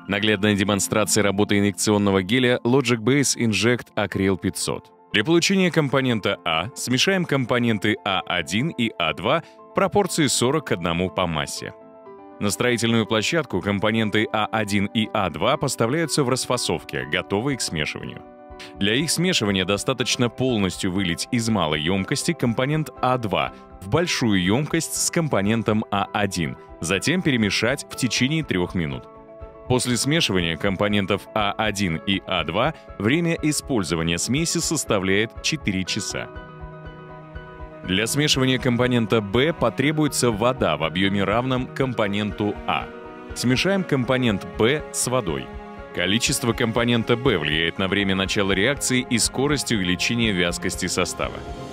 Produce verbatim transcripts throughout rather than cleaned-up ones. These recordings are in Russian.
Наглядная демонстрация работы инъекционного геля Logic Base Inject Acryl пятьсот. Для получения компонента А смешаем компоненты А один и А два в пропорции сорок к одному по массе. На строительную площадку компоненты А один и А два поставляются в расфасовке, готовые к смешиванию. Для их смешивания достаточно полностью вылить из малой емкости компонент А два в большую емкость с компонентом А один, затем перемешать в течение трех минут. После смешивания компонентов А один и А два время использования смеси составляет четыре часа. Для смешивания компонента Б потребуется вода в объеме равном компоненту А. Смешаем компонент Б с водой. Количество компонента Б влияет на время начала реакции и скорость увеличения вязкости состава.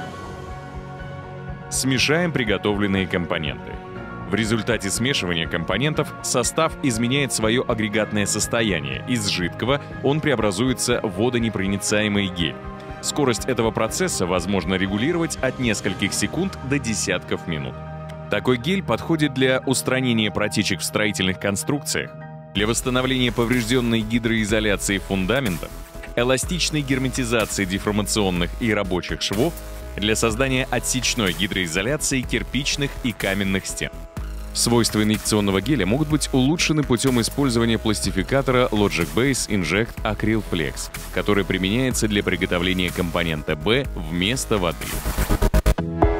Смешаем приготовленные компоненты. В результате смешивания компонентов состав изменяет свое агрегатное состояние. Из жидкого он преобразуется в водонепроницаемый гель. Скорость этого процесса возможно регулировать от нескольких секунд до десятков минут. Такой гель подходит для устранения протечек в строительных конструкциях, для восстановления поврежденной гидроизоляции фундаментов, эластичной герметизации деформационных и рабочих швов, для создания отсечной гидроизоляции кирпичных и каменных стен. Свойства инъекционного геля могут быть улучшены путем использования пластификатора Logic Base Inject Acryl Flex, который применяется для приготовления компонента Б вместо воды.